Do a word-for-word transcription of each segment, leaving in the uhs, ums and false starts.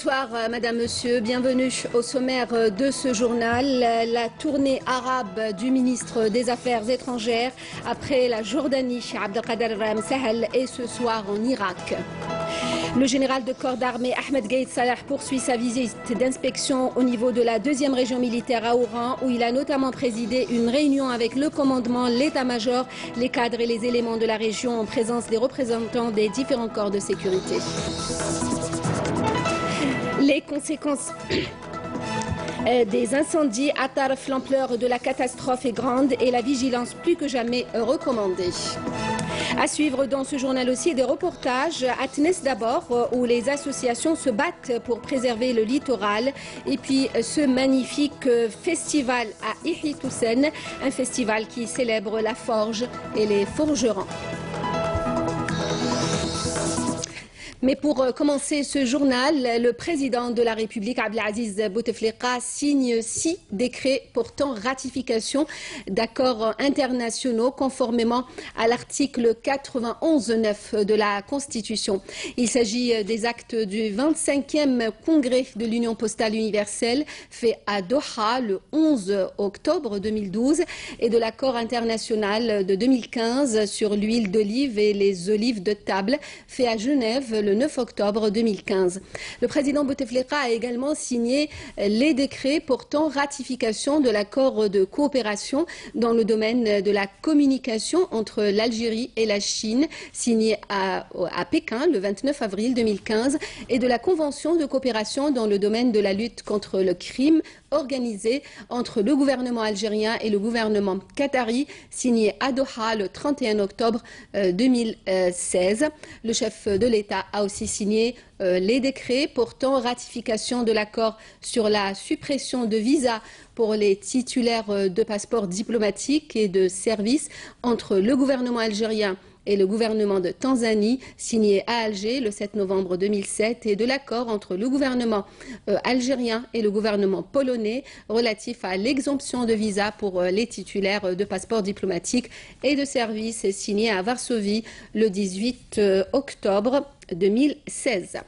Bonsoir Madame, Monsieur, bienvenue au sommaire de ce journal. La tournée arabe du ministre des Affaires étrangères après la Jordanie, Abdelkader Msahel, et ce soir en Irak. Le général de corps d'armée Ahmed Gaïd Salah poursuit sa visite d'inspection au niveau de la deuxième région militaire à Oran, où il a notamment présidé une réunion avec le commandement, l'état-major, les cadres et les éléments de la région en présence des représentants des différents corps de sécurité. Les conséquences des incendies à Tarf, l'ampleur de la catastrophe est grande et la vigilance plus que jamais recommandée. À suivre dans ce journal aussi des reportages à Tness d'abord, où les associations se battent pour préserver le littoral, et puis ce magnifique festival à Ihitoussen, un festival qui célèbre la forge et les forgerons. Mais pour commencer ce journal, le président de la République, Abdelaziz Bouteflika, signe six décrets portant ratification d'accords internationaux conformément à l'article quatre-vingt-onze neuf de la Constitution. Il s'agit des actes du vingt-cinquième congrès de l'Union postale universelle fait à Doha le onze octobre deux mille douze et de l'accord international de deux mille quinze sur l'huile d'olive et les olives de table fait à Genève le neuf octobre deux mille quinze. Le président Bouteflika a également signé les décrets portant ratification de l'accord de coopération dans le domaine de la communication entre l'Algérie et la Chine, signé à, à Pékin le vingt-neuf avril deux mille quinze, et de la convention de coopération dans le domaine de la lutte contre le crime organisé entre le gouvernement algérien et le gouvernement qatari, signé à Doha le trente et un octobre deux mille seize. Le chef de l'État a aussi signé euh, les décrets portant ratification de l'accord sur la suppression de visas pour les titulaires de passeports diplomatiques et de services entre le gouvernement algérien et le gouvernement de Tanzanie, signé à Alger le sept novembre deux mille sept, et de l'accord entre le gouvernement euh, algérien et le gouvernement polonais relatif à l'exemption de visa pour euh, les titulaires de passeports diplomatiques et de services, signé à Varsovie le dix-huit octobre deux mille seize.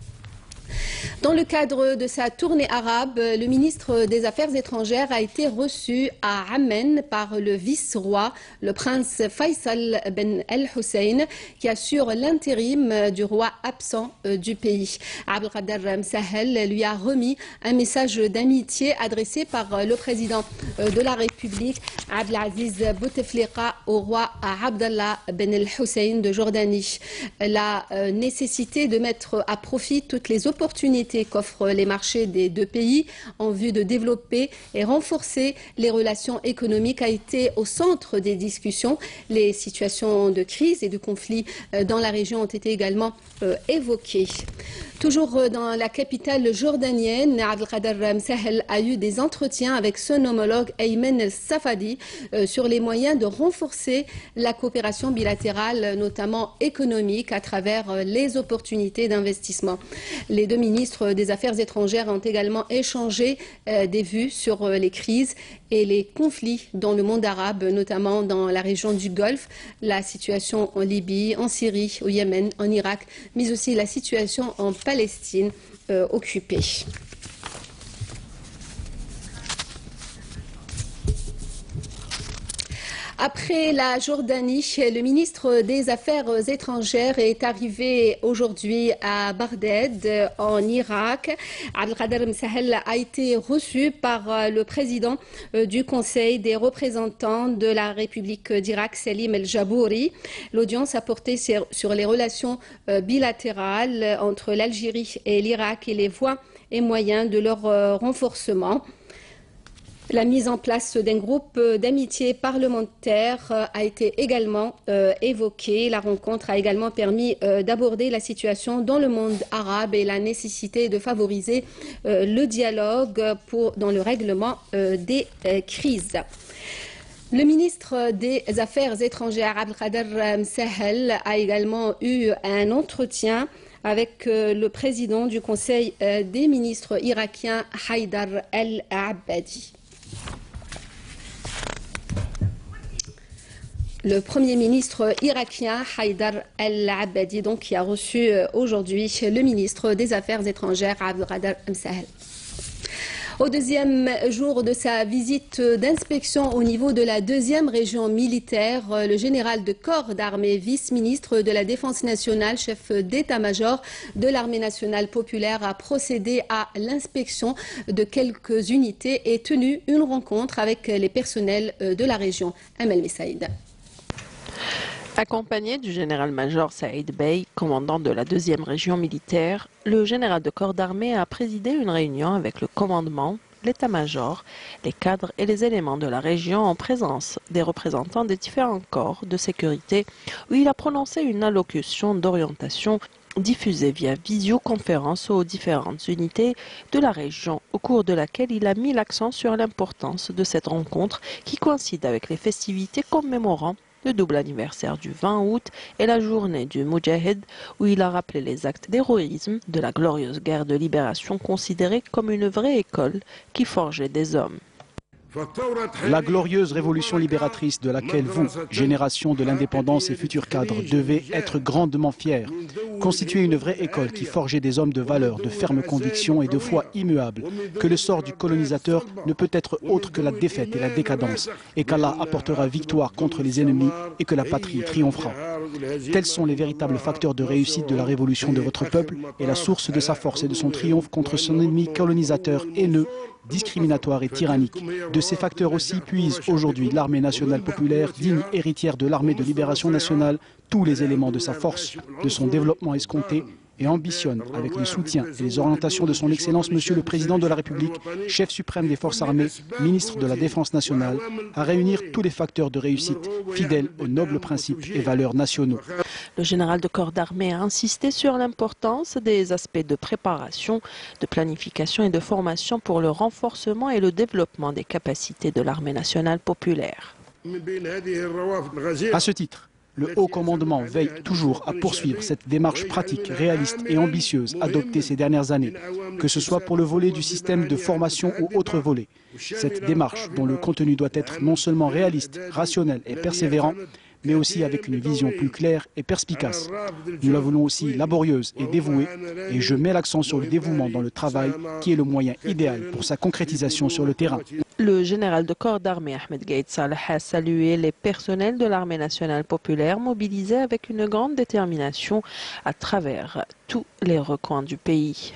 Dans le cadre de sa tournée arabe, le ministre des Affaires étrangères a été reçu à Amman par le vice-roi, le prince Faisal Ben El Hussein, qui assure l'intérim du roi absent du pays. Abdelkader Msahel lui a remis un message d'amitié adressé par le président de la République, Abdelaziz Bouteflika, au roi Abdallah Ben El Hussein de Jordanie. La nécessité de mettre à profit toutes les opportunités qu'offrent les marchés des deux pays en vue de développer et renforcer les relations économiques a été au centre des discussions. Les situations de crise et de conflit dans la région ont été également euh, évoquées. Toujours dans la capitale jordanienne, Abdelkader Msahel a eu des entretiens avec son homologue Ayman El-Safadi euh, sur les moyens de renforcer la coopération bilatérale, notamment économique, à travers euh, les opportunités d'investissement. Les deux ministres des Affaires étrangères ont également échangé euh, des vues sur euh, les crises et les conflits dans le monde arabe, notamment dans la région du Golfe, la situation en Libye, en Syrie, au Yémen, en Irak, mais aussi la situation en Palestine euh, occupée. Après la Jordanie, le ministre des Affaires étrangères est arrivé aujourd'hui à Bagdad, en Irak. Abdelkader Msahel a été reçu par le président du Conseil des représentants de la République d'Irak, Salim El-Jabouri. L'audience a porté sur les relations bilatérales entre l'Algérie et l'Irak et les voies et moyens de leur renforcement. La mise en place d'un groupe d'amitié parlementaire a été également euh, évoquée. La rencontre a également permis euh, d'aborder la situation dans le monde arabe et la nécessité de favoriser euh, le dialogue pour, dans le règlement euh, des euh, crises. Le ministre des Affaires étrangères, Abdelkader Msahel, a également eu un entretien avec euh, le président du Conseil euh, des ministres irakiens, Haïdar El-Abadi. Le Premier ministre irakien Haïdar al-Abadi, donc, qui a reçu aujourd'hui le ministre des Affaires étrangères Abdelkader Msahel. Au deuxième jour de sa visite d'inspection au niveau de la deuxième région militaire, le général de corps d'armée, vice-ministre de la Défense nationale, chef d'état-major de l'armée nationale populaire, a procédé à l'inspection de quelques unités et tenu une rencontre avec les personnels de la région. Amel Messaïd. Accompagné du général-major Saïd Bey, commandant de la deuxième région militaire, le général de corps d'armée a présidé une réunion avec le commandement, l'état-major, les cadres et les éléments de la région en présence des représentants des différents corps de sécurité, où il a prononcé une allocution d'orientation diffusée via visioconférence aux différentes unités de la région, au cours de laquelle il a mis l'accent sur l'importance de cette rencontre qui coïncide avec les festivités commémorant le double anniversaire du vingt août et la journée du Moudjahid, où il a rappelé les actes d'héroïsme de la glorieuse guerre de libération considérée comme une vraie école qui forgeait des hommes. La glorieuse révolution libératrice de laquelle vous, génération de l'indépendance et futurs cadres, devez être grandement fiers, constituer une vraie école qui forgeait des hommes de valeur, de ferme conviction et de foi immuable, que le sort du colonisateur ne peut être autre que la défaite et la décadence, et qu'Allah apportera victoire contre les ennemis et que la patrie triomphera. Tels sont les véritables facteurs de réussite de la révolution de votre peuple et la source de sa force et de son triomphe contre son ennemi colonisateur haineux, discriminatoire et tyrannique. De ces facteurs aussi puise aujourd'hui l'armée nationale populaire, digne héritière de l'armée de libération nationale, tous les éléments de sa force, de son développement escompté, et ambitionne, avec le soutien et les orientations de son Excellence Monsieur le Président de la République, chef suprême des forces armées, ministre de la Défense nationale, à réunir tous les facteurs de réussite, fidèles aux nobles principes et valeurs nationaux. Le général de corps d'armée a insisté sur l'importance des aspects de préparation, de planification et de formation pour le renforcement et le développement des capacités de l'armée nationale populaire. À ce titre, le haut commandement veille toujours à poursuivre cette démarche pratique, réaliste et ambitieuse adoptée ces dernières années, que ce soit pour le volet du système de formation ou autre volet. Cette démarche, dont le contenu doit être non seulement réaliste, rationnel et persévérant, mais aussi avec une vision plus claire et perspicace. Nous la voulons aussi laborieuse et dévouée, et je mets l'accent sur le dévouement dans le travail, qui est le moyen idéal pour sa concrétisation sur le terrain. Le général de corps d'armée Ahmed Gaïd Salah a salué les personnels de l'armée nationale populaire mobilisés avec une grande détermination à travers tous les recoins du pays.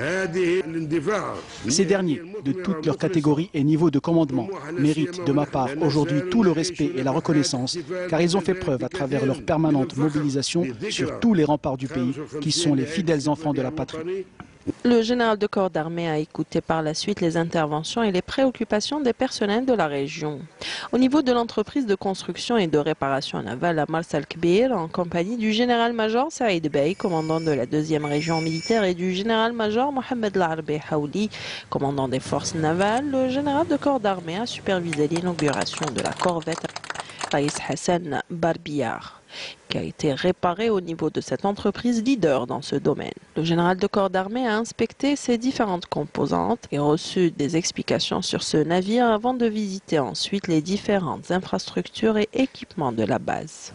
Ces derniers, de toutes leurs catégories et niveaux de commandement, méritent de ma part aujourd'hui tout le respect et la reconnaissance, car ils ont fait preuve à travers leur permanente mobilisation sur tous les remparts du pays, qui sont les fidèles enfants de la patrie. Le général de corps d'armée a écouté par la suite les interventions et les préoccupations des personnels de la région. Au niveau de l'entreprise de construction et de réparation navale à Mars Al-Kbir, en compagnie du général-major Saïd Bey, commandant de la deuxième région militaire, et du général-major Mohamed Larbi Haouli, commandant des forces navales, le général de corps d'armée a supervisé l'inauguration de la corvette Raïs Hassan Barbiyar, qui a été réparée au niveau de cette entreprise leader dans ce domaine. Le général de corps d'armée a inspecté ses différentes composantes et reçu des explications sur ce navire avant de visiter ensuite les différentes infrastructures et équipements de la base.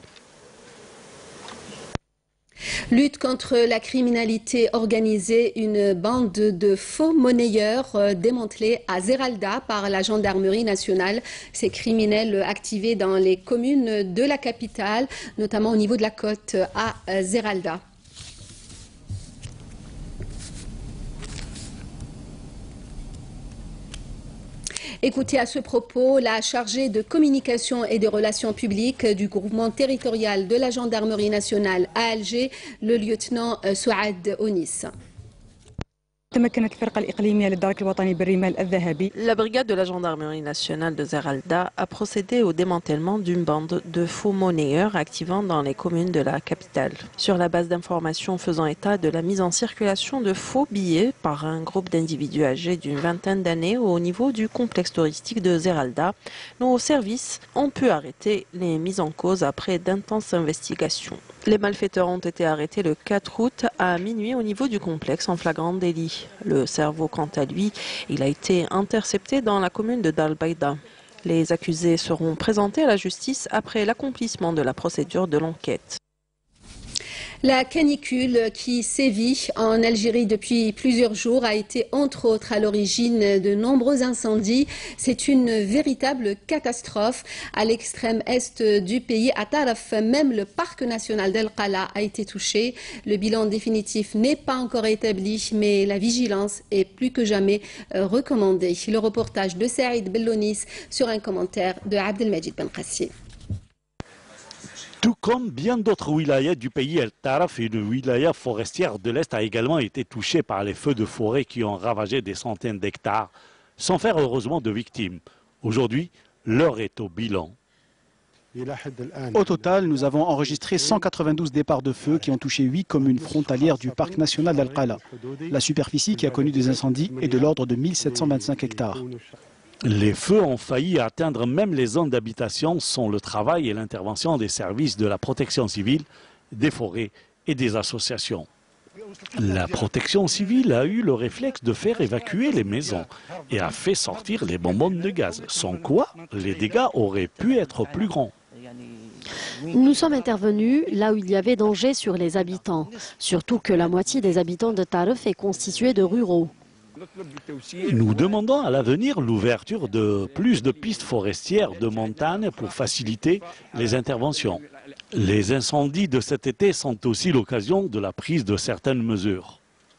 Lutte contre la criminalité organisée, une bande de faux monnayeurs démantelée à Zeralda par la gendarmerie nationale. Ces criminels activés dans les communes de la capitale, notamment au niveau de la côte à Zeralda. Écoutez à ce propos la chargée de communication et des relations publiques du groupement territorial de la gendarmerie nationale à Alger, le lieutenant Souad Onis. La brigade de la gendarmerie nationale de Zeralda a procédé au démantèlement d'une bande de faux monnayeurs activant dans les communes de la capitale. Sur la base d'informations faisant état de la mise en circulation de faux billets par un groupe d'individus âgés d'une vingtaine d'années au niveau du complexe touristique de Zeralda, nos services ont pu arrêter les mises en cause après d'intenses investigations. Les malfaiteurs ont été arrêtés le quatre août à minuit au niveau du complexe en flagrant délit. Le cerveau, quant à lui, il a été intercepté dans la commune de Dalbaïda. Les accusés seront présentés à la justice après l'accomplissement de la procédure de l'enquête. La canicule qui sévit en Algérie depuis plusieurs jours a été entre autres à l'origine de nombreux incendies. C'est une véritable catastrophe. À l'extrême est du pays, à Taraf, même le parc national d'El Qala a été touché. Le bilan définitif n'est pas encore établi, mais la vigilance est plus que jamais recommandée. Le reportage de Saïd Bellonis sur un commentaire de Abdelmajid Ben Qassir. Tout comme bien d'autres wilayas du pays, El Taraf, une wilaya forestière de l'Est, a également été touchée par les feux de forêt qui ont ravagé des centaines d'hectares, sans faire heureusement de victimes. Aujourd'hui, l'heure est au bilan. Au total, nous avons enregistré cent quatre-vingt-douze départs de feu qui ont touché huit communes frontalières du parc national d'El Qala. La superficie qui a connu des incendies est de l'ordre de mille sept cent vingt-cinq hectares. Les feux ont failli atteindre même les zones d'habitation sans le travail et l'intervention des services de la protection civile, des forêts et des associations. La protection civile a eu le réflexe de faire évacuer les maisons et a fait sortir les bonbonnes de gaz, sans quoi les dégâts auraient pu être plus grands. Nous sommes intervenus là où il y avait danger sur les habitants, surtout que la moitié des habitants de Taraf est constituée de ruraux. Nous demandons à l'avenir l'ouverture de plus de pistes forestières de montagne pour faciliter les interventions. Les incendies de cet été sont aussi l'occasion de la prise de certaines mesures.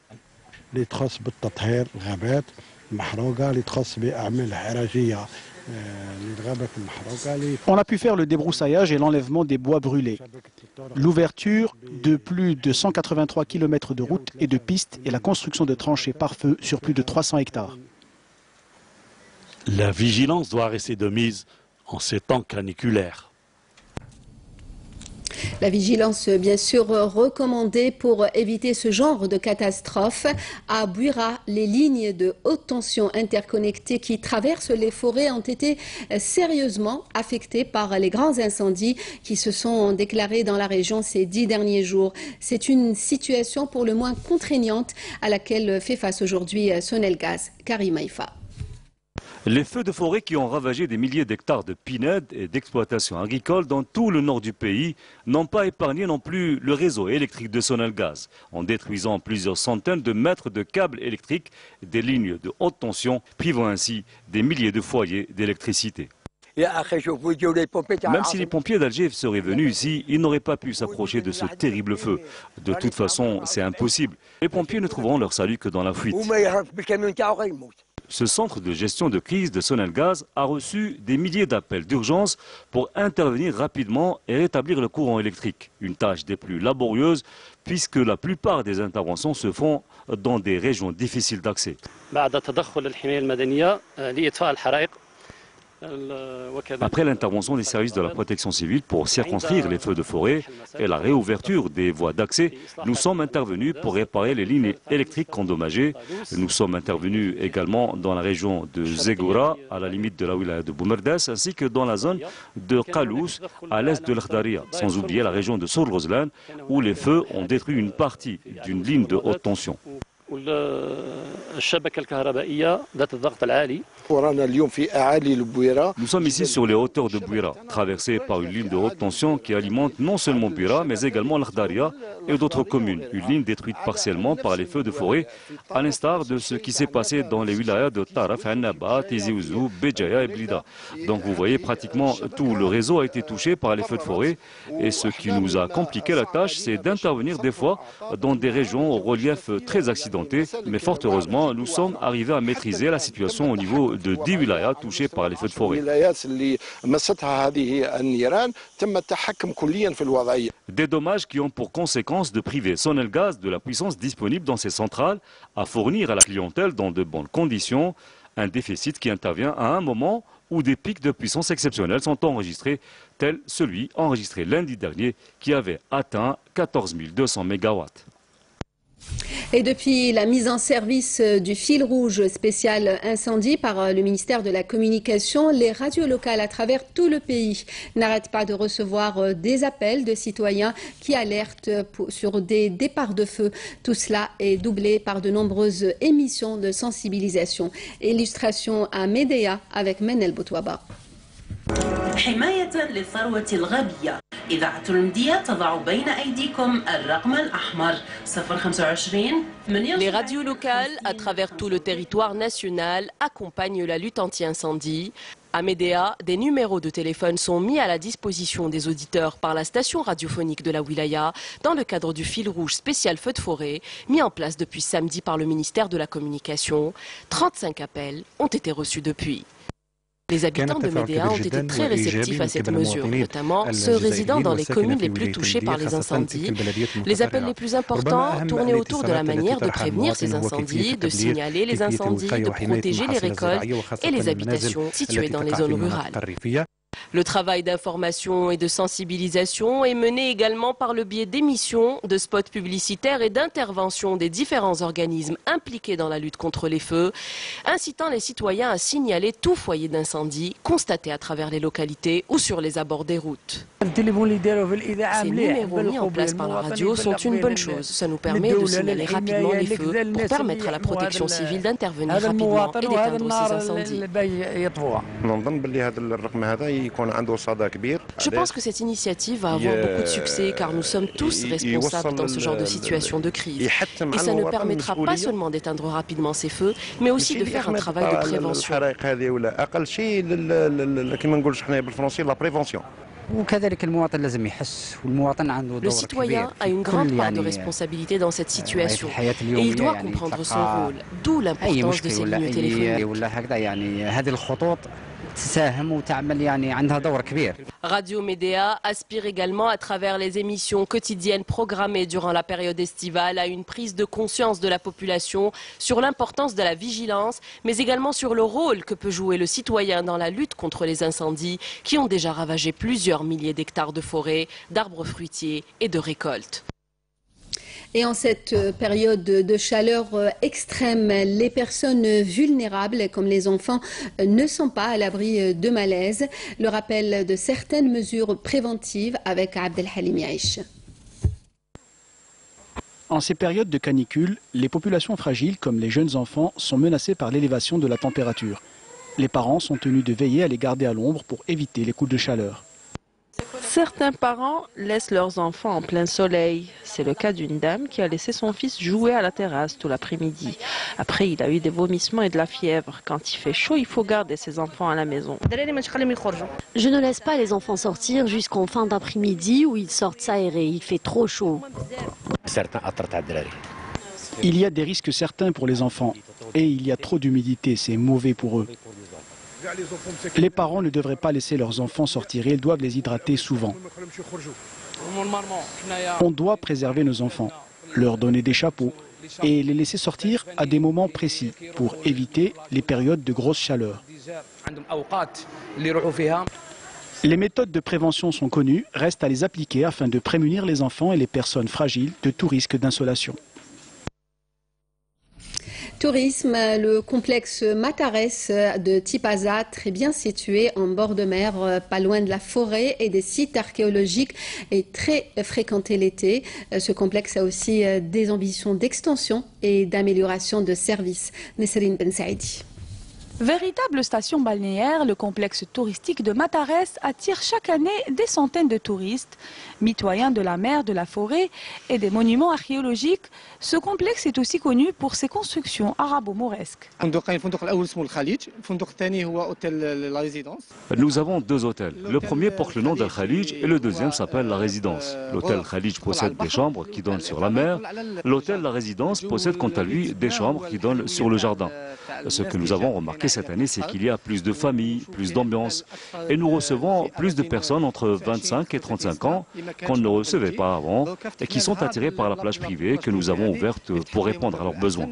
On a pu faire le débroussaillage et l'enlèvement des bois brûlés. L'ouverture de plus de cent quatre-vingt-trois kilomètres de routes et de pistes et la construction de tranchées par feu sur plus de trois cents hectares. La vigilance doit rester de mise en ces temps caniculaires. La vigilance, bien sûr, recommandée pour éviter ce genre de catastrophe. À Bouira, les lignes de haute tension interconnectées qui traversent les forêts ont été sérieusement affectées par les grands incendies qui se sont déclarés dans la région ces dix derniers jours. C'est une situation pour le moins contraignante à laquelle fait face aujourd'hui Sonelgaz. Karim Haïfa. Les feux de forêt qui ont ravagé des milliers d'hectares de pinèdes et d'exploitations agricoles dans tout le nord du pays n'ont pas épargné non plus le réseau électrique de Sonelgaz, en détruisant plusieurs centaines de mètres de câbles électriques et des lignes de haute tension, privant ainsi des milliers de foyers d'électricité. Même si les pompiers d'Alger seraient venus ici, ils n'auraient pas pu s'approcher de ce terrible feu. De toute façon, c'est impossible. Les pompiers ne trouveront leur salut que dans la fuite. Ce centre de gestion de crise de Sonelgaz a reçu des milliers d'appels d'urgence pour intervenir rapidement et rétablir le courant électrique. Une tâche des plus laborieuses puisque la plupart des interventions se font dans des régions difficiles d'accès. Après l'intervention des services de la protection civile pour circonscrire les feux de forêt et la réouverture des voies d'accès, nous sommes intervenus pour réparer les lignes électriques endommagées. Nous sommes intervenus également dans la région de Zegoura, à la limite de la wilaya de Boumerdas, ainsi que dans la zone de Kalous, à l'est de l'Khdaria, sans oublier la région de Sour Ghozlan, où les feux ont détruit une partie d'une ligne de haute tension. Nous sommes ici sur les hauteurs de Bouira, traversées par une ligne de haute tension qui alimente non seulement Bouira, mais également l'Khdaria et d'autres communes. Une ligne détruite partiellement par les feux de forêt, à l'instar de ce qui s'est passé dans les wilayas de Taraf, Annaba, Tizi Ouzou, Béjaïa et Blida. Donc vous voyez, pratiquement tout le réseau a été touché par les feux de forêt. Et ce qui nous a compliqué la tâche, c'est d'intervenir des fois dans des régions au relief très accidenté. Mais fort heureusement, nous sommes arrivés à maîtriser la situation au niveau de dix wilayas touchés par les feux de forêt. Des dommages qui ont pour conséquence de priver Sonelgaz de la puissance disponible dans ses centrales à fournir à la clientèle dans de bonnes conditions, un déficit qui intervient à un moment où des pics de puissance exceptionnels sont enregistrés, tel celui enregistré lundi dernier qui avait atteint quatorze mille deux cents mégawatts. Et depuis la mise en service du fil rouge spécial incendie par le ministère de la Communication, les radios locales à travers tout le pays n'arrêtent pas de recevoir des appels de citoyens qui alertent sur des départs de feu. Tout cela est doublé par de nombreuses émissions de sensibilisation. Illustration à Médéa avec Menel Boutouaba. حماية للثروة الغابية. إذاعة المدية تضع بين أيديكم الرقم الأحمر صفر خمسة وعشرين. Les radios locales, à travers tout le territoire national, accompagnent la lutte anti-incendie. À Médéa, des numéros de téléphone sont mis à la disposition des auditeurs par la station radiophonique de la Wilaya dans le cadre du fil rouge spécial feu de forêt mis en place depuis samedi par le ministère de la Communication. trente-cinq appels ont été reçus depuis. Les habitants de Médéa ont été très réceptifs à cette mesure, notamment ceux résidant dans les communes les plus touchées par les incendies. Les appels les plus importants tournaient autour de la manière de prévenir ces incendies, de signaler les incendies, de protéger les récoltes et les habitations situées dans les zones rurales. Le travail d'information et de sensibilisation est mené également par le biais d'émissions, de spots publicitaires et d'interventions des différents organismes impliqués dans la lutte contre les feux, incitant les citoyens à signaler tout foyer d'incendie constaté à travers les localités ou sur les abords des routes. Ces numéros mis en place par la radio sont une bonne chose. Ça nous permet de signaler rapidement les feux pour permettre à la protection civile d'intervenir rapidement et d'éteindre ces incendies. Je pense que cette initiative va avoir beaucoup de succès car nous sommes tous responsables dans ce genre de situation de crise. Et ça ne permettra pas seulement d'éteindre rapidement ces feux, mais aussi de faire un travail de prévention. Le citoyen a une grande part de responsabilité dans cette situation et il doit comprendre son rôle, d'où l'importance de ces lignes téléphoniques. Radio Médéa aspire également à travers les émissions quotidiennes programmées durant la période estivale à une prise de conscience de la population sur l'importance de la vigilance, mais également sur le rôle que peut jouer le citoyen dans la lutte contre les incendies qui ont déjà ravagé plusieurs milliers d'hectares de forêts, d'arbres fruitiers et de récoltes. Et en cette période de chaleur extrême, les personnes vulnérables, comme les enfants, ne sont pas à l'abri de malaise. Le rappel de certaines mesures préventives avec Abdelhalim Yaïch. En ces périodes de canicule, les populations fragiles, comme les jeunes enfants, sont menacées par l'élévation de la température. Les parents sont tenus de veiller à les garder à l'ombre pour éviter les coups de chaleur. Certains parents laissent leurs enfants en plein soleil. C'est le cas d'une dame qui a laissé son fils jouer à la terrasse tout l'après-midi. Après, il a eu des vomissements et de la fièvre. Quand il fait chaud, il faut garder ses enfants à la maison. Je ne laisse pas les enfants sortir jusqu'en fin d'après-midi où ils sortent s'aérer. Il fait trop chaud. Il y a des risques certains pour les enfants et il y a trop d'humidité, c'est mauvais pour eux. Les parents ne devraient pas laisser leurs enfants sortir et ils doivent les hydrater souvent. On doit préserver nos enfants, leur donner des chapeaux et les laisser sortir à des moments précis pour éviter les périodes de grosse chaleur. Les méthodes de prévention sont connues, reste à les appliquer afin de prémunir les enfants et les personnes fragiles de tout risque d'insolation. Tourisme, le complexe Matares de Tipaza, très bien situé en bord de mer, pas loin de la forêt et des sites archéologiques, est très fréquenté l'été. Ce complexe a aussi des ambitions d'extension et d'amélioration de services. Nesrine Ben Saïdi. Véritable station balnéaire, le complexe touristique de Matares attire chaque année des centaines de touristes. Mitoyen de la mer, de la forêt et des monuments archéologiques, ce complexe est aussi connu pour ses constructions arabo-mauresques. Nous avons deux hôtels. Le premier porte le nom d'Al Khalij et le deuxième s'appelle la résidence. L'hôtel Khalij possède des chambres qui donnent sur la mer. L'hôtel La Résidence possède quant à lui des chambres qui donnent sur le jardin. Ce que nous avons remarqué cette année, c'est qu'il y a plus de familles, plus d'ambiance. Et nous recevons plus de personnes entre vingt-cinq et trente-cinq ans qu'on ne recevait pas avant et qui sont attirées par la plage privée que nous avons ouverte pour répondre à leurs besoins.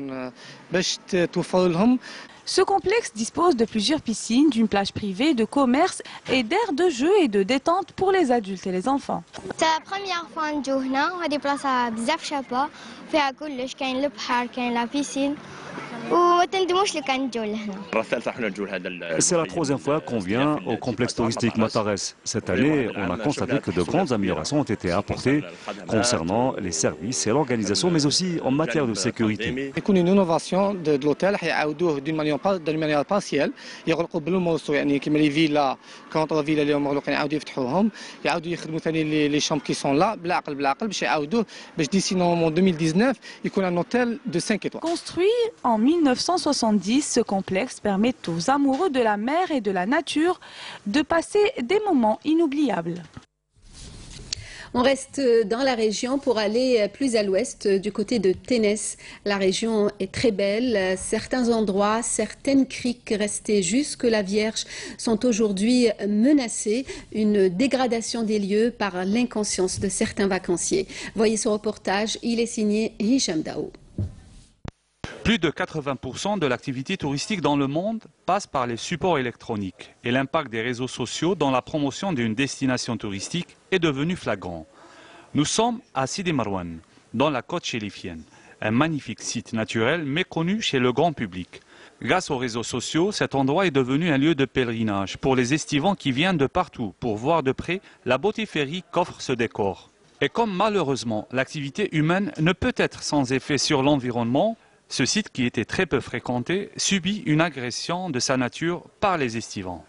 Ce complexe dispose de plusieurs piscines, d'une plage privée, de commerce et d'aires de jeu et de détente pour les adultes et les enfants. C'est la première fois que nous sommes ici. Il y a beaucoup de choses. Il y a la piscine. C'est la troisième fois qu'on vient au complexe touristique Matares. Cette année, on a constaté que de grandes améliorations ont été apportées concernant les services et l'organisation, mais aussi en matière de sécurité. يكون une innovation de l'hôtel يعاودوه d'une manière d'une manière partielle يغلقوا بالموسو يعني كيما لي فيلا كونطر فيلا اللي هم مغلوقين يعاودوا يفتحوهم يعاودوا يخدموا ثاني لي شامب كي سون لا بالعقل بالعقل باش يعاودوه باش ديسي نورمالمون deux mille dix-neuf يكون un hôtel de cinq étoiles. Construit en mille neuf cent soixante-dix, ce complexe permet aux amoureux de la mer et de la nature de passer des moments inoubliables. On reste dans la région pour aller plus à l'ouest, du côté de Ténès. La région est très belle. Certains endroits, certaines criques restées jusque-là vierges sont aujourd'hui menacées. Une dégradation des lieux par l'inconscience de certains vacanciers. Voyez ce reportage, il est signé Hicham Dao. Plus de quatre-vingts pour cent de l'activité touristique dans le monde passe par les supports électroniques et l'impact des réseaux sociaux dans la promotion d'une destination touristique est devenu flagrant. Nous sommes à Sidi Marwan, dans la côte chérifienne, un magnifique site naturel méconnu chez le grand public. Grâce aux réseaux sociaux, cet endroit est devenu un lieu de pèlerinage pour les estivants qui viennent de partout pour voir de près la beauté féerique qu'offre ce décor. Et comme malheureusement l'activité humaine ne peut être sans effet sur l'environnement, ce site, qui était très peu fréquenté, subit une agression de sa nature par les estivants.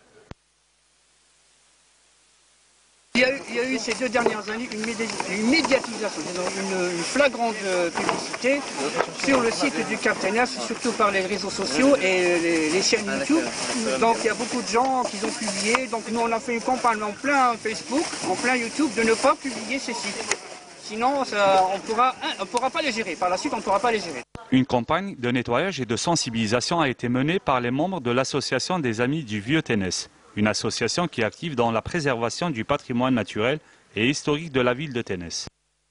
Il y, a eu, il y a eu ces deux dernières années une, une médiatisation, une, une flagrante publicité sur le site du Cap Ténès, surtout par les réseaux sociaux et les, les chaînes YouTube. Donc il y a beaucoup de gens qui ont publié. Donc nous on a fait une campagne en plein Facebook, en plein YouTube, de ne pas publier ces sites. Sinon ça, on pourra, on pourra pas les gérer. Par la suite on ne pourra pas les gérer. Une campagne de nettoyage et de sensibilisation a été menée par les membres de l'association des Amis du Vieux Ténès, une association qui est active dans la préservation du patrimoine naturel et historique de la ville de Ténès.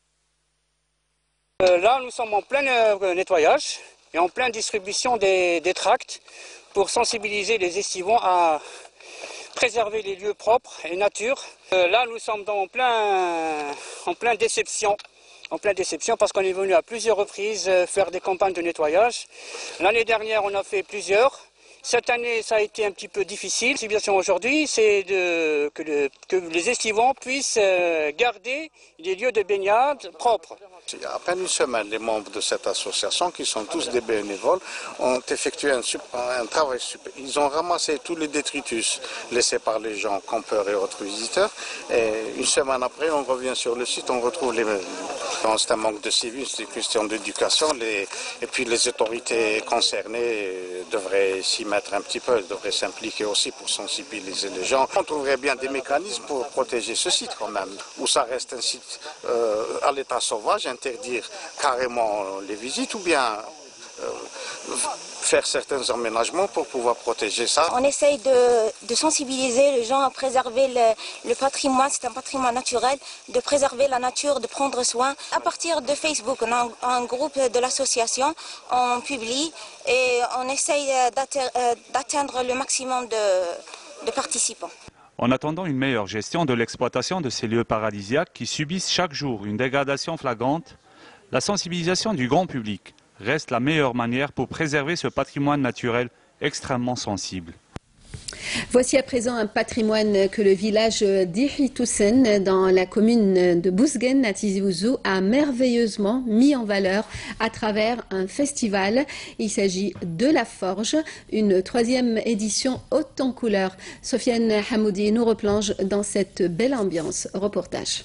Euh, là, nous sommes en plein euh, nettoyage et en pleine distribution des, des tracts pour sensibiliser les estivants à préserver les lieux propres et nature. Euh, là, nous sommes dans, en, plein, en plein déception. En pleine déception parce qu'on est venu à plusieurs reprises faire des campagnes de nettoyage. L'année dernière, on a fait plusieurs. Cette année, ça a été un petit peu difficile. La situation aujourd'hui, c'est de, que, le, que les estivants puissent garder des lieux de baignade propres. Il y a à peine une semaine, les membres de cette association, qui sont tous des bénévoles, ont effectué un, un travail super. Ils ont ramassé tous les détritus laissés par les gens, campeurs et autres visiteurs. Et une semaine après, on revient sur le site, on retrouve les mêmes. C'est un manque de civisme, c'est une question d'éducation. Et puis les autorités concernées devraient s'y mettre un petit peu, elles devraient s'impliquer aussi pour sensibiliser les gens. On trouverait bien des mécanismes pour protéger ce site quand même, où ça reste un site euh, à l'état sauvage, interdire carrément les visites ou bien euh, faire certains aménagements pour pouvoir protéger ça. On essaye de, de sensibiliser les gens à préserver le, le patrimoine, c'est un patrimoine naturel, de préserver la nature, de prendre soin. À partir de Facebook, on a un, un groupe de l'association, on publie et on essaye d'atteindre le maximum de, de participants. En attendant une meilleure gestion de l'exploitation de ces lieux paradisiaques qui subissent chaque jour une dégradation flagrante, la sensibilisation du grand public reste la meilleure manière pour préserver ce patrimoine naturel extrêmement sensible. Voici à présent un patrimoine que le village d'Ihitoussen, dans la commune de Bouzguen, à Tizi Ouzou, a merveilleusement mis en valeur à travers un festival. Il s'agit de La Forge, une troisième édition haute en couleurs. Sofiane Hamoudi nous replonge dans cette belle ambiance. Reportage.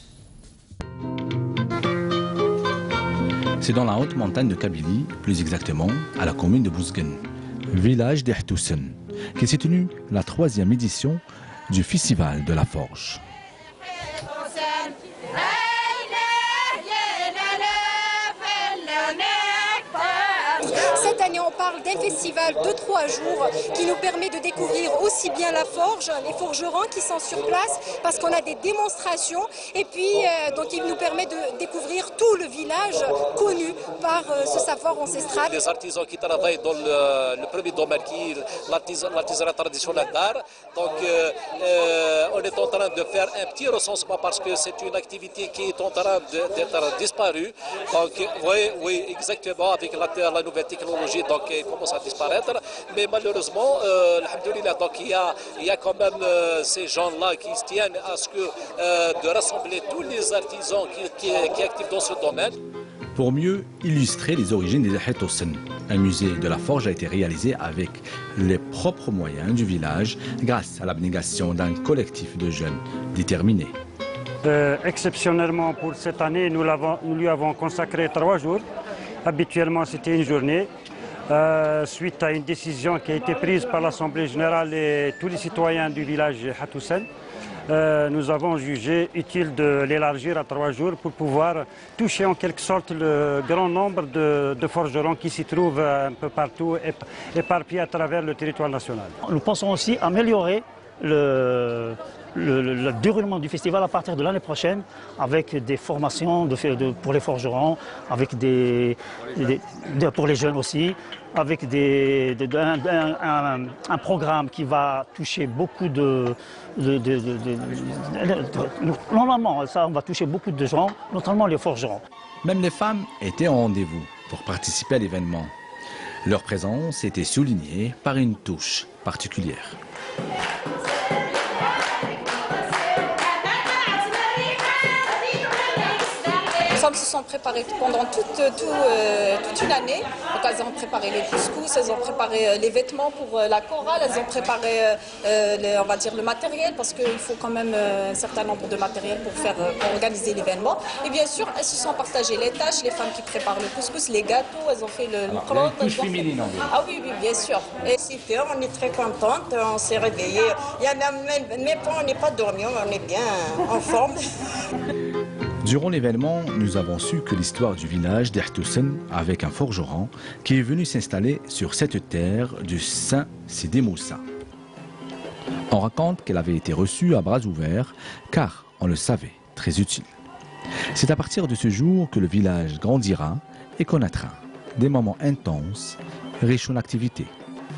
C'est dans la haute montagne de Kabylie, plus exactement à la commune de Bouzguen, village d'Ihitoussen, qui s'est tenue la troisième édition du Festival de la Forge. Cette année, on parle d'un festival de trois jours qui nous permet de découvrir aussi bien la forge, les forgerons qui sont sur place, parce qu'on a des démonstrations, et puis euh, donc il nous permet de découvrir tout le village connu par euh, ce savoir ancestral. Les artisans qui travaillent dans le, le premier domaine, qui est l'artisanat traditionnel d'art, donc euh, euh, on est en train de faire un petit recensement parce que c'est une activité qui est en train d'être disparue. Donc oui, oui, exactement, avec la, la nouvelle technologie, donc et commence à disparaître. Mais malheureusement, euh, donc il y a, il y a quand même euh, ces gens-là qui se tiennent à ce que euh, de rassembler tous les artisans qui, qui, qui actifs dans ce domaine. Pour mieux illustrer les origines des Ahetossen, un musée de la forge a été réalisé avec les propres moyens du village grâce à l'abnégation d'un collectif de jeunes déterminés. Euh, exceptionnellement pour cette année, nous, nous lui avons consacré trois jours. Habituellement, c'était une journée. Euh, suite à une décision qui a été prise par l'Assemblée générale et tous les citoyens du village Ahetossen, euh, nous avons jugé utile de l'élargir à trois jours pour pouvoir toucher en quelque sorte le grand nombre de, de forgerons qui s'y trouvent un peu partout, éparpillés à travers le territoire national. Nous pensons aussi améliorer le... Le, le, le déroulement du festival à partir de l'année prochaine avec des formations de, de, pour les forgerons, avec des, des de, pour les jeunes aussi, avec des, de, de, un, un, un programme qui va toucher beaucoup de, de, de, de, de, de... Normalement, ça, on va toucher beaucoup de gens, notamment les forgerons. Même les femmes étaient au rendez-vous pour participer à l'événement. Leur présence était soulignée par une touche particulière. Les femmes se sont préparées pendant toute, tout, euh, toute une année. Donc elles ont préparé les couscous, elles ont préparé euh, les vêtements pour euh, la chorale, elles ont préparé euh, le, on va dire, le matériel parce qu'il faut quand même euh, un certain nombre de matériel pour, faire, euh, pour organiser l'événement. Et bien sûr, elles se sont partagées les tâches, les femmes qui préparent le couscous, les gâteaux, elles ont fait le micro-ondes. Féminine, en fait. Ah oui, oui, bien sûr. Et super, on est très contente, on s'est réveillés. Il y en a même, même pas, on n'est pas dormi, on est bien en forme. Durant l'événement, nous avons su que l'histoire du village d'Ahetossen avec un forgeron qui est venu s'installer sur cette terre du Saint Sidi Moussa. On raconte qu'elle avait été reçue à bras ouverts car on le savait très utile. C'est à partir de ce jour que le village grandira et connaîtra des moments intenses, riches en activités.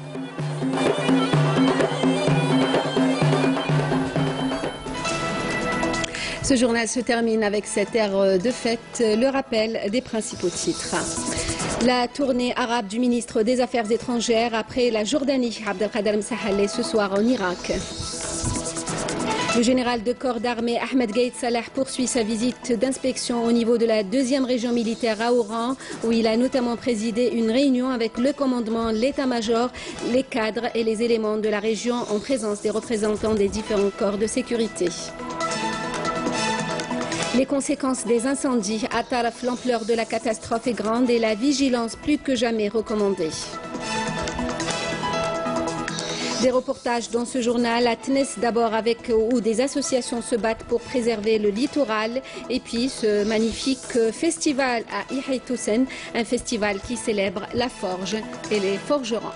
Ce journal se termine avec cette ère de fête, le rappel des principaux titres. La tournée arabe du ministre des Affaires étrangères après la Jordanie, Abdelkader Msahaleh, ce soir en Irak. Le général de corps d'armée Ahmed Gaïd Salah poursuit sa visite d'inspection au niveau de la deuxième région militaire à Oran, où il a notamment présidé une réunion avec le commandement, l'état-major, les cadres et les éléments de la région en présence des représentants des différents corps de sécurité. Les conséquences des incendies à Taraf, l'ampleur de la catastrophe est grande et la vigilance plus que jamais recommandée. Des reportages dans ce journal à Tnes d'abord avec où des associations se battent pour préserver le littoral et puis ce magnifique festival à Ahetossen, un festival qui célèbre la forge et les forgerons.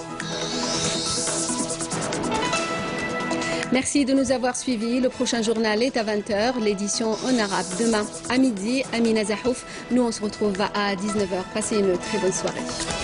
Merci de nous avoir suivis. Le prochain journal est à vingt heures, l'édition en arabe demain à midi. Amina Zahouf, nous on se retrouve à dix-neuf heures. Passez une très bonne soirée.